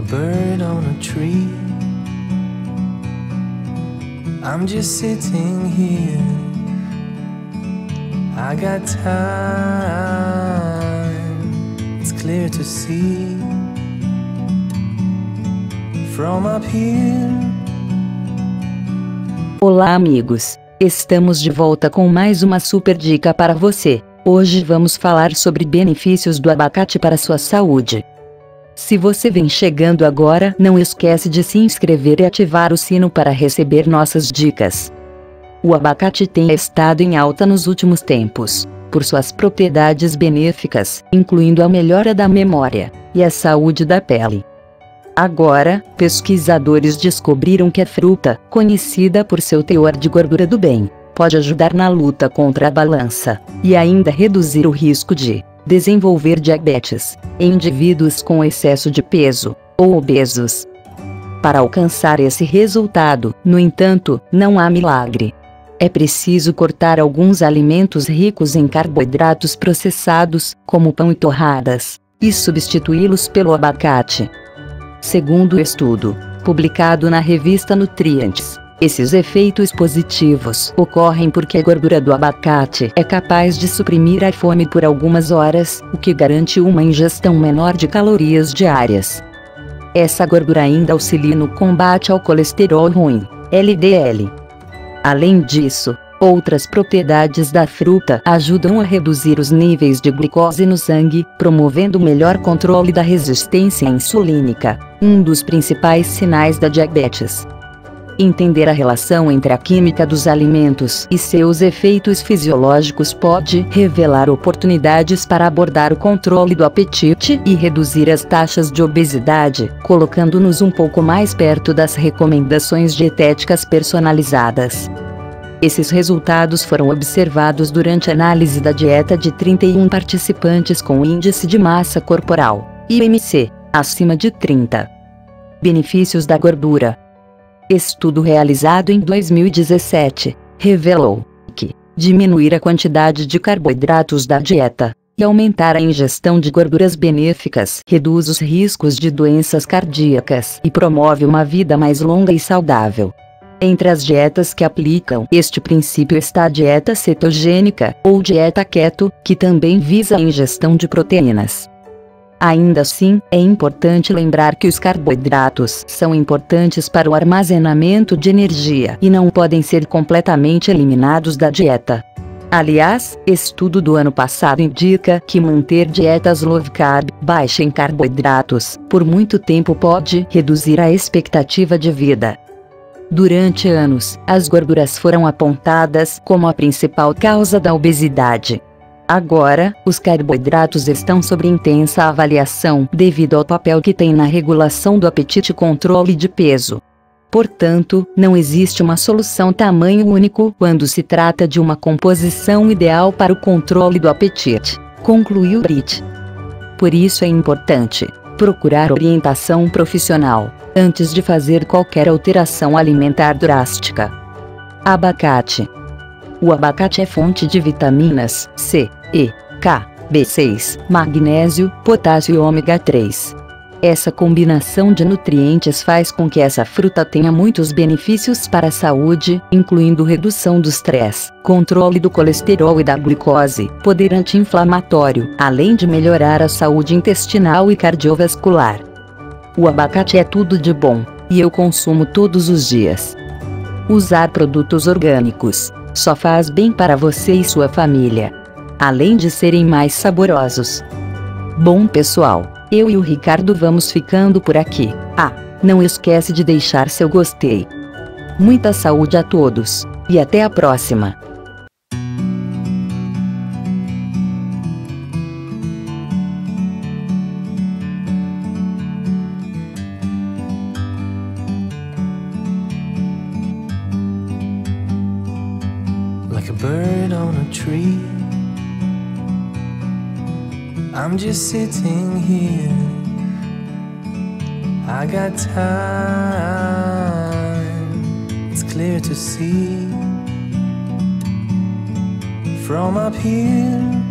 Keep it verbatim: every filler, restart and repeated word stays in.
bird on a tree. I'm just sitting here. I got time. It's clear to see from up here. Olá, amigos. Estamos de volta com mais uma super dica para você. Hoje vamos falar sobre benefícios do abacate para sua saúde. Se você vem chegando agora, não esquece de se inscrever e ativar o sino para receber nossas dicas. O abacate tem estado em alta nos últimos tempos, por suas propriedades benéficas, incluindo a melhora da memória e a saúde da pele. Agora, pesquisadores descobriram que a fruta, conhecida por seu teor de gordura do bem, pode ajudar na luta contra a balança e ainda reduzir o risco de desenvolver diabetes em indivíduos com excesso de peso ou obesos. Para alcançar esse resultado, no entanto, não há milagre. É preciso cortar alguns alimentos ricos em carboidratos processados, como pão e torradas, e substituí-los pelo abacate. Segundo o estudo, publicado na revista Nutrientes, esses efeitos positivos ocorrem porque a gordura do abacate é capaz de suprimir a fome por algumas horas, o que garante uma ingestão menor de calorias diárias. Essa gordura ainda auxilia no combate ao colesterol ruim, L D L. Além disso, outras propriedades da fruta ajudam a reduzir os níveis de glicose no sangue, promovendo o melhor controle da resistência insulínica, um dos principais sinais da diabetes. Entender a relação entre a química dos alimentos e seus efeitos fisiológicos pode revelar oportunidades para abordar o controle do apetite e reduzir as taxas de obesidade, colocando-nos um pouco mais perto das recomendações dietéticas personalizadas. Esses resultados foram observados durante a análise da dieta de trinta e um participantes com índice de massa corporal, I M C, acima de trinta. Benefícios da gordura. Estudo realizado em dois mil e dezessete revelou que diminuir a quantidade de carboidratos da dieta e aumentar a ingestão de gorduras benéficas reduz os riscos de doenças cardíacas e promove uma vida mais longa e saudável. Entre as dietas que aplicam este princípio está a dieta cetogênica, ou dieta keto, que também visa a ingestão de proteínas. Ainda assim, é importante lembrar que os carboidratos são importantes para o armazenamento de energia e não podem ser completamente eliminados da dieta. Aliás, estudo do ano passado indica que manter dietas low carb, baixa em carboidratos, por muito tempo pode reduzir a expectativa de vida. Durante anos, as gorduras foram apontadas como a principal causa da obesidade. Agora, os carboidratos estão sob intensa avaliação devido ao papel que têm na regulação do apetite e controle de peso. Portanto, não existe uma solução tamanho único quando se trata de uma composição ideal para o controle do apetite, concluiu Brit. Por isso é importante procurar orientação profissional antes de fazer qualquer alteração alimentar drástica. Abacate. O abacate é fonte de vitaminas C, E, K, B seis, magnésio, potássio e ômega três. Essa combinação de nutrientes faz com que essa fruta tenha muitos benefícios para a saúde, incluindo redução do estresse, controle do colesterol e da glicose, poder anti-inflamatório, além de melhorar a saúde intestinal e cardiovascular. O abacate é tudo de bom, e eu consumo todos os dias. Usar produtos orgânicos só faz bem para você e sua família, além de serem mais saborosos. Bom pessoal, eu e o Ricardo vamos ficando por aqui. Ah, não esquece de deixar seu gostei. Muita saúde a todos, e até a próxima! Like a bird on a tree, I'm just sitting here. I got time. It's clear to see from up here.